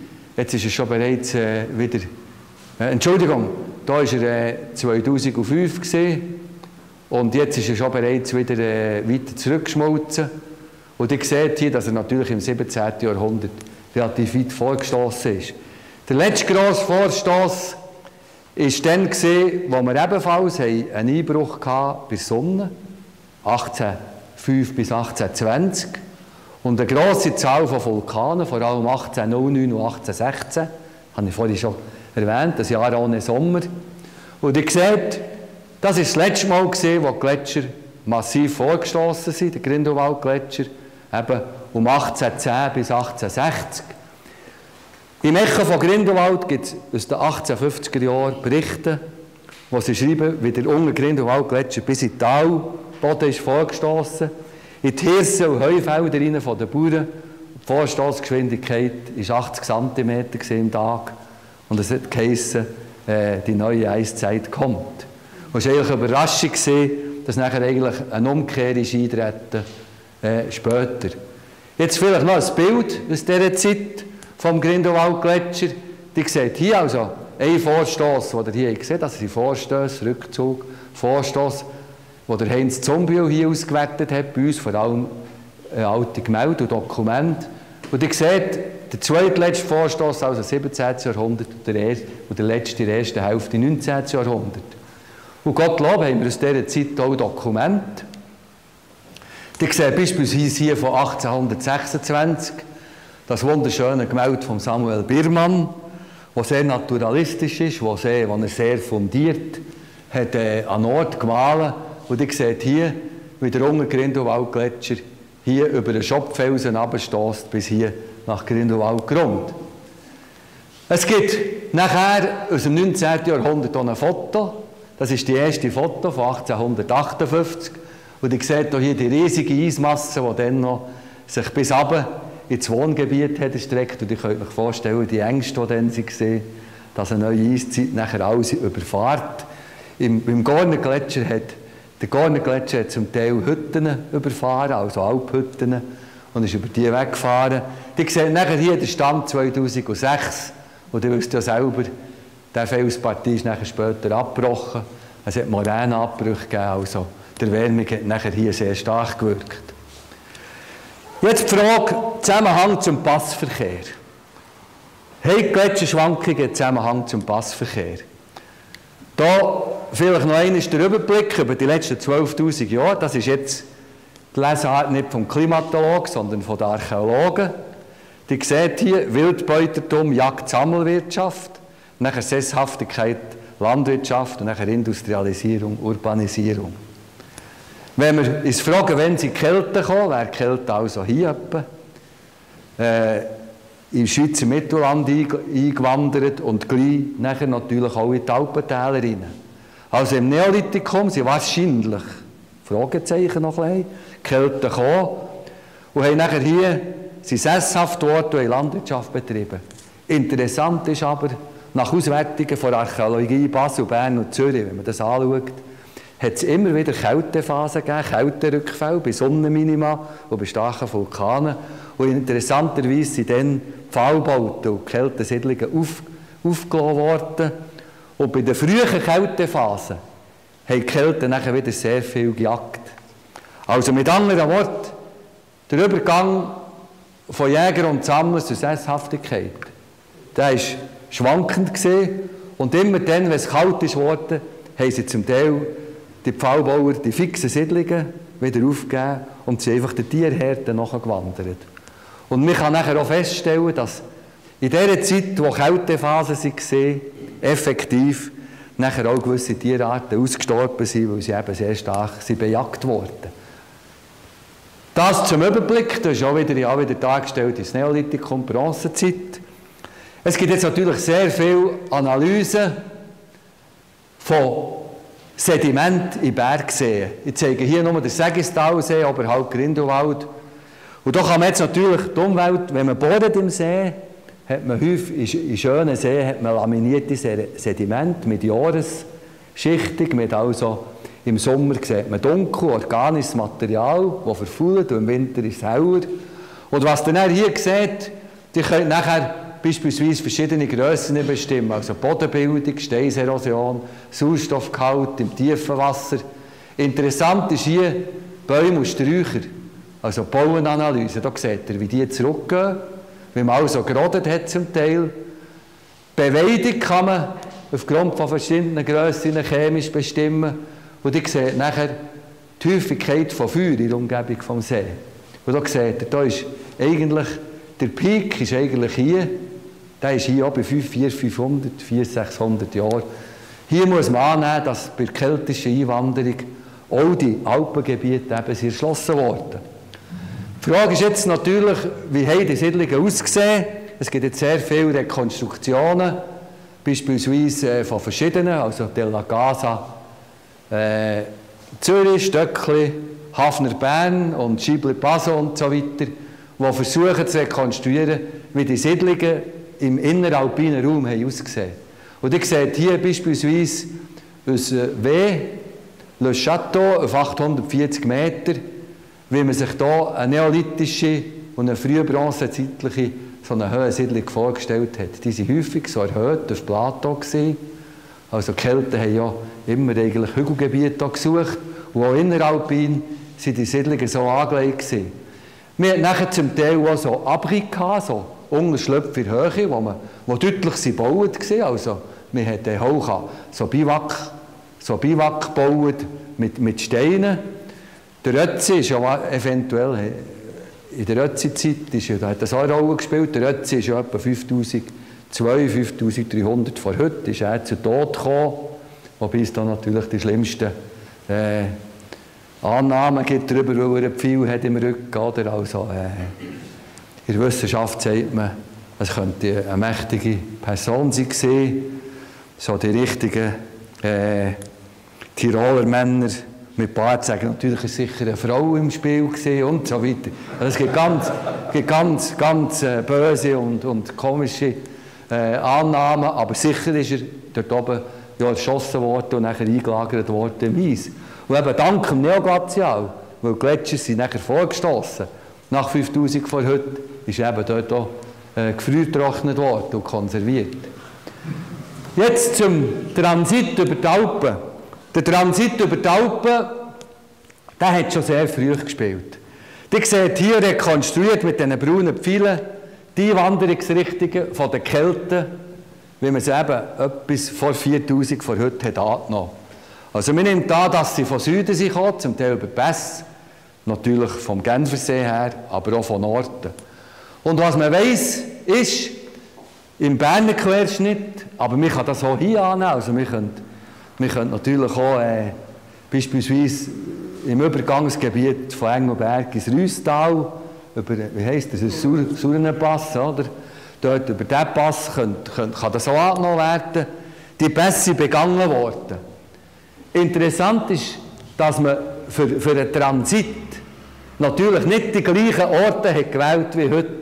Entschuldigung, da war er 2005 gewesen, und jetzt ist er schon bereits wieder weiter zurückgeschmolzen. Und ihr seht hier, dass er natürlich im 17. Jahrhundert relativ weit vorgestoßen ist. Der letzte grosse Vorstoss war dann, wo wir ebenfalls einen Einbruch hatten bei der Sonne, 1805 bis 1820. Und eine grosse Zahl von Vulkanen, vor allem 1809 und 1816, habe ich vorhin schon erwähnt, ein Jahr ohne Sommer. Und ihr seht, das war das letzte Mal, wo die Gletscher massiv vorgestossen sind, der Grindelwald-Gletscher, eben um 1810 bis 1860. Im Echo von Grindelwald gibt es aus den 1850er Jahren Berichte, wo sie schreiben, wie der untere Grindelwald-Gletscher bis in den Talboden ist vorgestossen, in die Hirse- und Heufelder rein von den Bauern. Die Vorstossgeschwindigkeit war 80 cm im Tag und es hat geheissen, die neue Eiszeit kommt. Und es war eigentlich eine Überraschung, dass nachher eigentlich eine Umkehr ist eintreten später. Jetzt vielleicht noch ein Bild aus dieser Zeit vom Grindelwald-Gletscher. Die seht hier also ein Vorstoss, den ihr hier seht, das sind Vorstösse, Rückzug, Vorstoss, den der Heinz Zumbiel hier ausgewertet hat, bei uns vor allem alte Gemälde und Dokumente. Und ihr seht, der zweitletzte Vorstoss, also 17. Jahrhundert, und der letzte in der ersten Hälfte 19. Jahrhundert. Und Gottlob haben wir aus dieser Zeit auch Dokumente. Ihr seht beispielsweise hier von 1826 das wunderschöne Gemälde von Samuel Biermann, das sehr naturalistisch ist, das er sehr fundiert hat an Ort gemalt. Und ihr seht hier, wie der untere Grindelwald-Gletscher hier über den Schopffelsen runterstösst, bis hier nach Grindelwald-Grund. Es gibt nachher aus dem 19. Jahrhundert auch ein Foto. Das ist die erste Foto von 1858. Und ihr seht hier die riesige Eismasse, die dann noch sich bis runter ins Wohngebiet hat erstreckt. Und ihr könnt euch vorstellen, die Ängste, die dann waren, dass eine neue Eiszeit nachher alles überfährt. Beim Gornergletscher hat der Gornergletscher zum Teil Hütten überfahren, also Alphütten, und ist über die weggefahren. Ihr seht nachher hier den Stand 2006. Und ihr wisst ja selber, diese Felspartie ist nachher später abgebrochen. Es hat Moränenabbrüche gegeben, also die Erwärmung hat nachher hier sehr stark gewirkt. Jetzt die Frage, Zusammenhang zum Passverkehr. Haben Gletscherschwankungen Zusammenhang zum Passverkehr? Da vielleicht noch einmal der Überblick über die letzten 12'000 Jahre. Das ist jetzt die Lesart nicht vom Klimatologen, sondern von den Archäologen. Die seht hier Wildbeutertum, Jagd, Sammelwirtschaft, nachher Sesshaftigkeit, Landwirtschaft und nachher Industrialisierung, Urbanisierung. Wenn wir uns fragen, wenn sie Kälte kommen, wäre Kälte also hier etwa, im Schweizer Mittelland eingewandert und gleich nachher natürlich auch in die Alpentäler rein. Also im Neolithikum sind wahrscheinlich, Fragezeichen noch ein bisschen, Kälte gekommen und haben nachher hier sind sesshaft dort und haben Landwirtschaft betrieben. Interessant ist aber, nach Auswertungen von Archäologie Basel, Bern und Zürich, wenn man das anschaut, hat es immer wieder Kältephasen gegeben, Kälterückfälle bei Sonnenminima und bei starken Vulkanen. Und interessanterweise sind dann Pfahlbauten und Kältesiedlungen aufgelassen worden. Und bei den frühen Kältephasen haben die Kälte nachher wieder sehr viel gejagt. Also mit anderen Worten, der Übergang von Jäger und Sammler zur Sesshaftigkeit, der war schwankend gewesen. Und immer dann, wenn es kalt ist worden, haben sie zum Teil die Pfahlbauer die fixen Siedlungen wieder aufgegeben und sind einfach den Tierherden nachgewandert. Und man kann nachher auch feststellen, dass in dieser Zeit, wo Kältephasen waren, effektiv nachher auch gewisse Tierarten ausgestorben sind, weil sie eben sehr stark bejagt wurden. Das zum Überblick, das ist auch wieder dargestellt ins Neolithikum, Bronzezeit. Es gibt jetzt natürlich sehr viele Analysen von Sediment in Bergseen. Ich zeige hier nur den Sägistalsee oberhalb Grindelwald. Und da kann man jetzt natürlich die Umwelt, wenn man bohrt im See, hat man häufig, in schönen Seen hat man laminierte Sediment mit Jahresschichtung, mit also im Sommer sieht man dunkel, organisches Material, das verfault und im Winter ist es heller. Und was ihr hier seht, ihr könnt nachher beispielsweise verschiedene Grössen bestimmen, also Bodenbildung, Steinserosion, Sauerstoffgehalt im tiefen Wasser. Interessant ist hier Bäume und Sträucher, also Bauenanalyse. Da seht ihr, wie die zurückgehen, wie man also gerodet hat zum Teil. Beweidung kann man aufgrund von verschiedenen Grössen chemisch bestimmen. Und ihr seht nachher die Häufigkeit von Feuer in der Umgebung des Sees. Und da seht ihr, da ist eigentlich, der Peak ist eigentlich hier, der ist hier auch bei 400, 600 Jahren. Hier muss man annehmen, dass bei der keltischen Einwanderung auch die Alpengebiete eben sind erschlossen wurden. Die Frage ist jetzt natürlich, wie haben die Siedlungen ausgesehen? Es gibt jetzt sehr viele Rekonstruktionen, beispielsweise von verschiedenen, also Della Casa, Zürich, Stöckli, Hafner Bern und Schibli Paso und so weiter, die versuchen zu rekonstruieren, wie die Siedlungen im inneralpinen Raum haben ausgesehen. Und ihr seht hier beispielsweise aus W, Le Château auf 840 Meter, wie man sich hier eine neolithische und eine frühbronzezeitliche so eine Höhensiedlung vorgestellt hat. Die waren häufig so erhöht auf Plateau gewesen. Also die Kelten haben ja immer eigentlich Hügelgebiete gesucht. Und auch inneralpin sind die Siedlungen so angelegt gewesen. Wir hatten nachher zum Teil auch so Abri gehabt, so Unterschlüpfe in Höhe, wo deutlich gebaut waren. Also wir hatten auch so Biwak gebaut mit Steinen. Der Ötzi ist ja eventuell, in der Ötzi-Zeit hat das auch eine Rolle gespielt. Der Ötzi ist ja etwa 5300 vor heute, ist er zu Tod gekommen, wobei es da natürlich die schlimmsten Annahmen gibt darüber, weil er ein Pfeil hat im Rücken. Oder? Also, in der Wissenschaft sagt man, es könnte eine mächtige Person sein, so die richtigen Tiroler Männer mit Bart sagen, natürlich ist sicher eine Frau im Spiel gewesen und so weiter. Also es gibt ganz böse und komische Annahmen, aber sicher ist er dort oben ja erschossen worden und nachher eingelagert worden im Eis. Und eben dank dem Neoglazial, weil die Gletscher sind nachher vorgestossen, nach 5000 vor heute, ist eben dort auch gefriertrocknet worden und konserviert. Jetzt zum Transit über die Alpen. Der Transit über die Alpen, der hat schon sehr früh gespielt. Ihr seht hier rekonstruiert mit diesen braunen Pfeilen die Wanderungsrichtungen der Kelten, wie man es eben etwas vor 4000 vor heute hat angenommen. Also man nimmt an, dass sie von Süden sind gekommen, zum Teil über Pässe, natürlich vom Genfersee her, aber auch von Norden. Und was man weiss, ist, im Berner Querschnitt, aber man kann das auch hier annehmen, also wir können natürlich auch beispielsweise im Übergangsgebiet von Engelberg ins Rüstal, über, wie heisst das, Surnenpass, oder? Dort über diesen Pass kann das auch angenommen werden. Die Pässe sind begangen worden. Interessant ist, dass man für einen Transit natürlich nicht die gleichen Orte hat gewählt wie heute.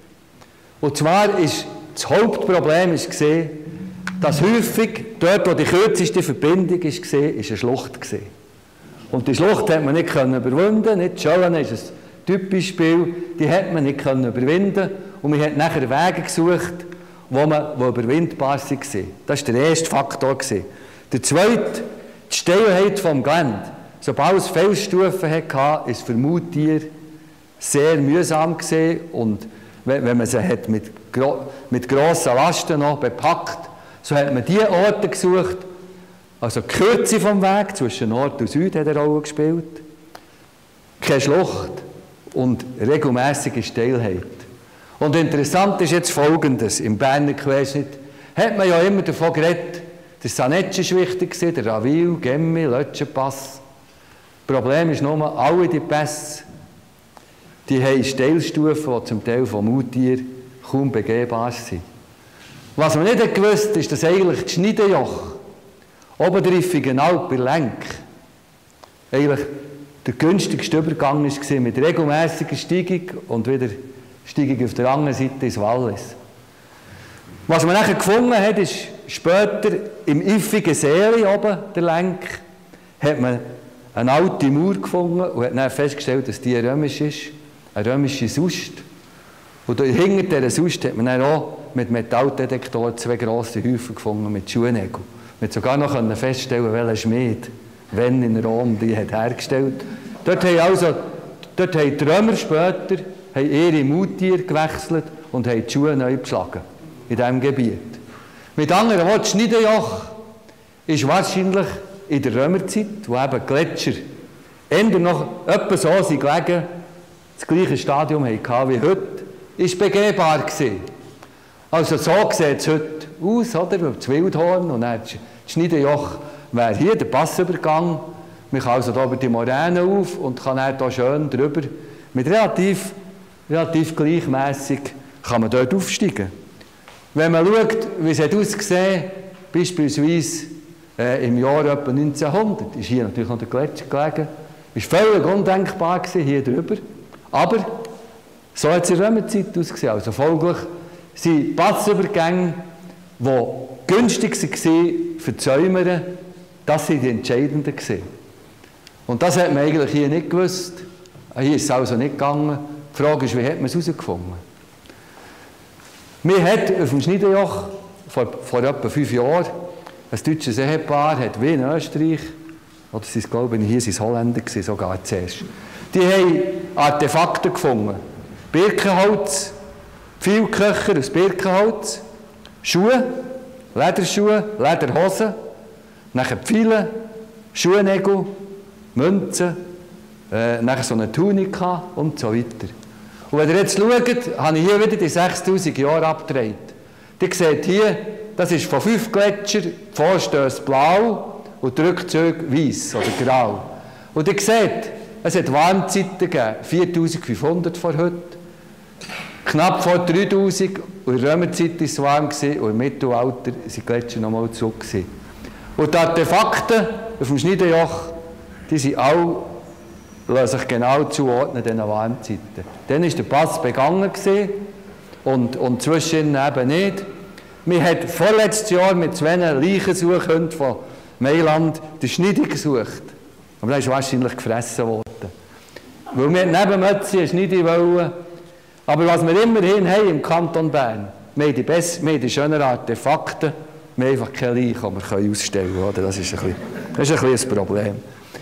Und zwar ist das Hauptproblem war, dass häufig dort, wo die kürzeste Verbindung war, eine Schlucht war. Und die Schlucht hat man nicht überwinden. Nicht Schöllen ist ein typisches Spiel, die hat man nicht überwinden. Und man hat nachher Wege gesucht, die überwindbar waren. Das war der erste Faktor. Der zweite, die Steilheit des Geländes. Sobald es Felsstufen hatte, war es für Maultiere sehr mühsam gewesen. Und wenn man sie hat mit grossen Lasten noch bepackt, so hat man die Orte gesucht. Also die Kürze vom Weg zwischen Nord und Süd hat eine Rolle gespielt. Keine Schlucht und regelmäßige Steilheit. Und interessant ist jetzt Folgendes. Im Berner Querschnitt hat man ja immer davon geredet, der Sanetsch war wichtig, der Ravil, Gemmi, Lötschenpass. Das Problem ist nur, alle die Pässe, die haben Steilstufen, die zum Teil von Maultieren kaum begehbar sind. Was man nicht gewusst ist, dass eigentlich das Schneidenjoch oben der Riffigen Alp bei Lenk eigentlich der günstigste Übergang war mit regelmäßiger Steigung und wieder Steigung auf der anderen Seite ins Wallis. Was man nachher gefunden hat, ist später im Iffigen See oben, der Lenk, hat man eine alte Mauer gefunden und hat dann festgestellt, dass die römisch ist, eine römische Sust. Und hinter dieser Sust hat man dann auch mit Metalldetektoren zwei grosse Häufen gefunden mit Schuhnägeln. Man konnte sogar noch feststellen, welcher Schmied, wenn in Rom, die hat hergestellt. Dort haben die Römer später ihre Maultiere gewechselt und haben die Schuhe neu beschlagen in diesem Gebiet. Mit anderen Worten, das Schneidenjoch ist wahrscheinlich in der Römerzeit, wo eben Gletscher eher noch etwa so sind gelegen, das gleiche Stadium hatten wie heute, ist begehbar gewesen. Also so sieht es heute aus, oder? Das Wildhorn und dann das Schneidenjoch wäre hier der Passübergang. Man kann also hier über die Moräne auf und kann dann hier schön drüber, mit relativ gleichmässig kann man dort aufsteigen. Wenn man schaut, wie es hat ausgesehen, beispielsweise im Jahr etwa 1900, ist hier natürlich noch der Gletscher gelegen. Es war völlig undenkbar gewesen, hier drüber. Aber so hat es in der Römerzeit ausgesehen. Also folglich sind Passübergänge, die günstig waren für die Zäumer, das sind die entscheidenden gewesen. Und das hat man eigentlich hier nicht gewusst. Hier ist es also nicht gegangen. Die Frage ist, wie hat man es herausgefunden? Man hat auf dem Schneidenjoch vor etwa 5 Jahren ein deutsches Ehepaar, hat wie in Österreich, oder sie glaube ich, hier waren es Holländer sogar zuerst, die haben Artefakte gefunden. Birkenholz, Pfeilköcher aus Birkenholz, Schuhe, Lederschuhe, Lederhosen, nachher Pfeile, Schuhnägel, Münzen, nachher so eine Tunika und so weiter. Und wenn ihr jetzt schaut, habe ich hier wieder die 6000 Jahre abgedreht. Ihr seht hier, das ist von 5 Gletschern, die Vorstöße blau und die Rückzüge weiss oder grau. Und ihr seht, es hat Warmzeiten gegeben, 4500 vor heute, knapp vor 3000, und in der Römerzeit war es warm und im Mittelalter waren die Gletscher noch mal zurück. Und die Artefakte auf dem Schneidenjoch, die sind alle, lassen sich genau zuordnen, diesen Warmzeiten. Dann war der Pass begangen und zwischen eben nicht. Wir haben vorletztes Jahr mit 2 Leichensuchhunden von Mailand den Schneide gesucht. Aber der ist wahrscheinlich gefressen worden. Weil wir neben Mötzi einen Schneide wollen. Aber was wir immerhin haben im Kanton Bern, wir haben die schöneren Artefakte, wir haben einfach keine Leichen, die wir ausstellen können. Das ist ein bisschen ein Problem.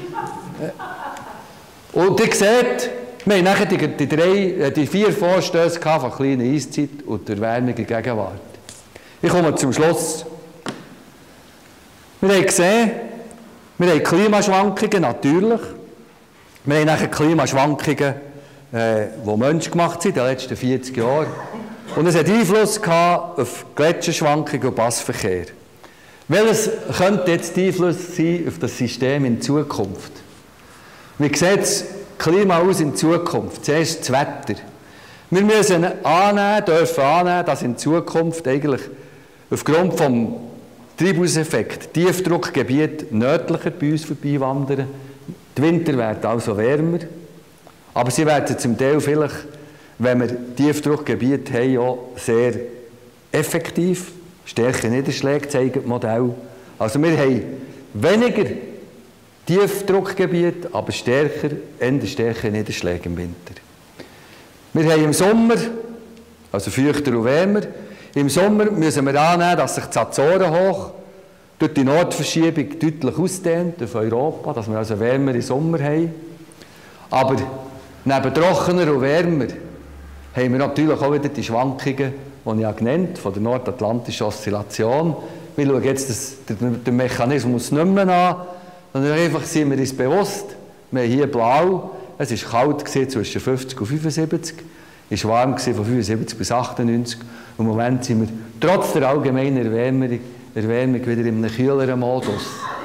Und ihr seht, wir haben nachher die 4 Vorstöße von kleiner Eiszeit und der Erwärmung in Gegenwart. Ich komme zum Schluss. Wir haben gesehen, wir haben Klimaschwankungen, natürlich. Wir haben nachher Klimaschwankungen, die menschgemacht sind in den letzten 40 Jahren. Und es hat Einfluss gehabt auf Gletscherschwankungen und Passverkehr. Welches könnte jetzt der Einfluss sein auf das System in Zukunft? Wie sieht das Klima aus in Zukunft? Zuerst das Wetter. Wir müssen dürfen annehmen, dass in Zukunft eigentlich aufgrund des Treibhauseffekts Tiefdruckgebiete nördlicher bei uns vorbeiwandern. Die Winter werden also wärmer. Aber sie werden zum Teil vielleicht, wenn wir Tiefdruckgebiete haben, auch sehr effektiv. Stärke Niederschläge zeigen das Modell. Also wir haben weniger Tiefdruckgebiete, aber eher stärkere Niederschläge im Winter. Wir haben im Sommer, also feuchter und wärmer, im Sommer müssen wir annehmen, dass sich das Azorenhoch durch die Nordverschiebung deutlich ausdehnt auf Europa, dass wir also wärmere Sommer haben. Aber neben trockener und wärmer haben wir natürlich auch wieder die Schwankungen, die ich ja genannt habe, von der nordatlantischen Oszillation. Wir schauen jetzt den Mechanismus nicht mehr an, sondern einfach sind wir uns bewusst, wir haben hier blau, es war kalt zwischen 50 und 75, es war warm von 75 bis 98 und im Moment sind wir trotz der allgemeinen Erwärmung wieder in einem kühleren Modus.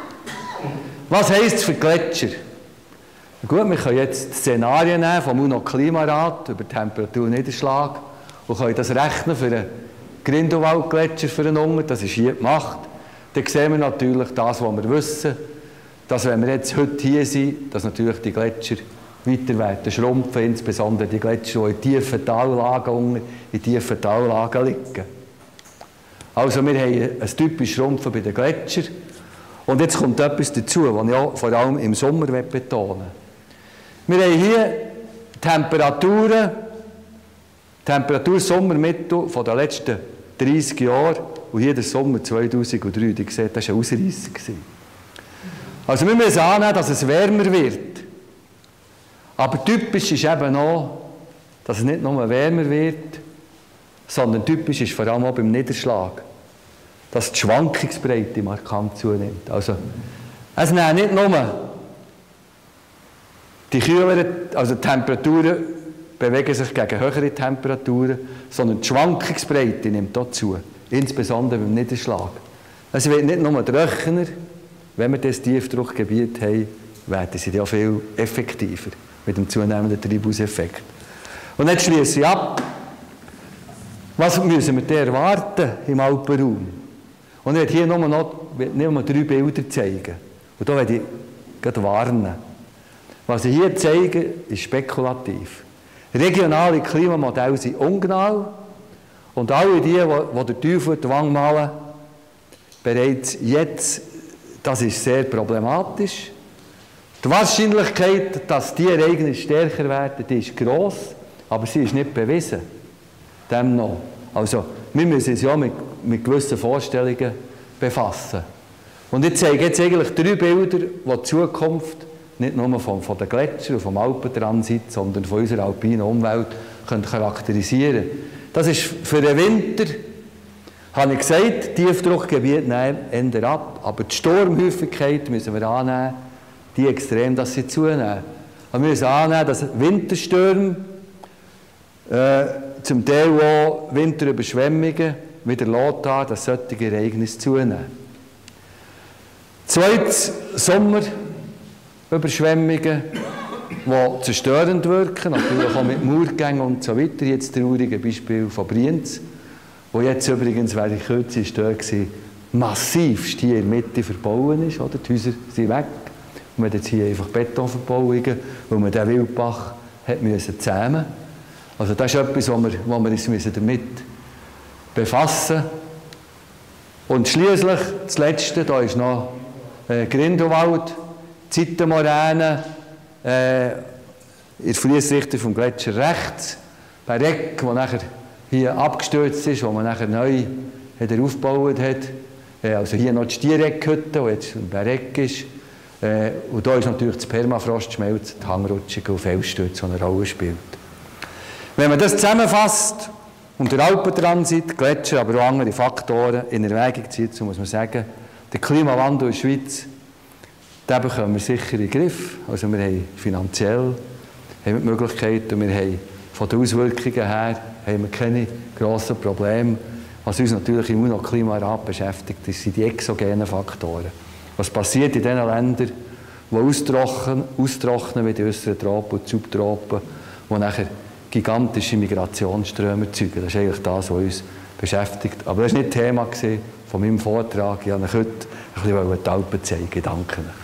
Was heisst es für Gletscher? Gut, wir können jetzt Szenarien nehmen vom UNO-Klimarat über Temperatur und Niederschlag und können das rechnen für einen Grindelwald-Gletscher für einen Unter, das ist hier gemacht. Dann sehen wir natürlich das, was wir wissen, dass wenn wir jetzt heute hier sind, dass natürlich die Gletscher weiter werden schrumpfen, insbesondere die Gletscher, die in tiefen Tallagen liegen. Also wir haben ein typisches Schrumpfen bei den Gletschern. Und jetzt kommt etwas dazu, was ich auch vor allem im Sommer betonen will. Wir haben hier Temperatur-Sommermittel von den letzten 30 Jahren und hier der Sommer 2003. Ihr seht, das war ein Ausreisser. Also wir müssen annehmen, dass es wärmer wird. Aber typisch ist eben auch, dass es nicht nur wärmer wird, sondern typisch ist vor allem auch beim Niederschlag, dass die Schwankungsbreite markant zunimmt. Also es nehmen nicht nur die kühleren, also die Temperaturen bewegen sich gegen höhere Temperaturen, sondern die Schwankungsbreite nimmt auch zu, insbesondere beim Niederschlag. Es wird nicht nur trockener, wenn wir das Tiefdruckgebiet haben, werden sie auch viel effektiver mit dem zunehmenden Treibhauseffekt. Und jetzt schließe ich ab. Was müssen wir da erwarten im Alpenraum? Und ich werde hier nur 3 Bilder zeigen. Und da werde ich gerade warnen. Was ich hier zeige, ist spekulativ. Regionale Klimamodelle sind ungenau. Und alle die den Teufel in die Wange malen, bereits jetzt, das ist sehr problematisch. Die Wahrscheinlichkeit, dass die Ereignisse stärker werden, die ist gross, aber sie ist nicht bewiesen. Dem noch. Also, wir müssen uns ja mit gewissen Vorstellungen befassen. Und ich zeige jetzt eigentlich 3 Bilder, die die Zukunft nicht nur von den Gletschern und vom Alpentransit, sondern von unserer alpinen Umwelt charakterisieren können. Das ist für den Winter, habe ich gesagt, Tiefdruckgebiet nehmen eher ab, aber die Sturmhäufigkeit müssen wir annehmen, die extrem, dass sie zunehmen. Wir müssen annehmen, dass Winterstürme, zum Teil auch Winterüberschwemmungen, wie der Lothar, dass solche Ereignisse zunehmen. Zweitens, Sommerüberschwemmungen, die zerstörend wirken, natürlich auch mit Murgängen und so weiter. Jetzt das traurige Beispiel von Brienz, wo jetzt übrigens, weil ich kürzlich da war, massivst hier in der Mitte verbauen ist. Oder? Die Häuser sind weg. Und wir haben jetzt hier einfach Betonverbauungen, weil man den Wildbach hat müssen zähmen. Also das ist etwas, wo wir uns damit befassen müssen. Und schliesslich, das Letzte, da ist noch Grindelwald, Zeitenmoräne, in der Fliessrichtung vom Gletscher rechts, Bereg, der nachher hier abgestürzt ist, wo man nachher neu wieder aufgebaut hat. Also hier noch die Stiereckhütte, die jetzt ein Bereg ist. Und da ist natürlich das Permafrostschmelzen, die Hangrutschungen und Felsstürze, die eine Rolle spielt. Wenn man das zusammenfasst und der Alpentransit, Gletscher, aber auch andere Faktoren in Erwägung zieht, so muss man sagen, der Klimawandel in der Schweiz, den bekommen wir sicher in den Griff. Also wir haben finanziell die Möglichkeit und wir haben von den Auswirkungen her haben wir keine grossen Probleme. Was uns natürlich im UNO-Klimarat beschäftigt, das sind die exogenen Faktoren. Was passiert in den Ländern, die austrocknen wie die äußeren Tropen und Subtropen, die nachher gigantische Migrationsströme erzeugen. Das ist eigentlich das, was uns beschäftigt. Aber das war nicht Thema von meinem Vortrag. Ich wollte euch heute ein bisschen die Alpen zeigen. Danke.